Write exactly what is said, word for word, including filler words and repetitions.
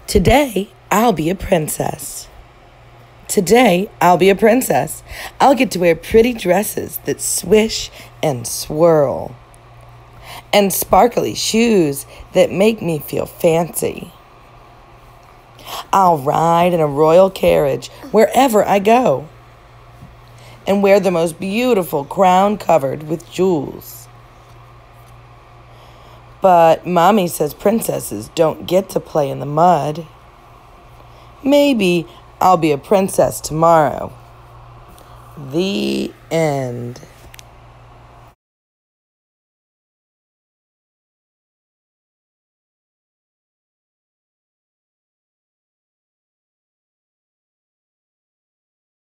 Today, I'll be a princess. Today, I'll be a princess. I'll get to wear pretty dresses that swish and swirl, and sparkly shoes that make me feel fancy. I'll ride in a royal carriage wherever I go, and wear the most beautiful crown covered with jewels. But Mommy says princesses don't get to play in the mud. Maybe I'll be a princess tomorrow. The end.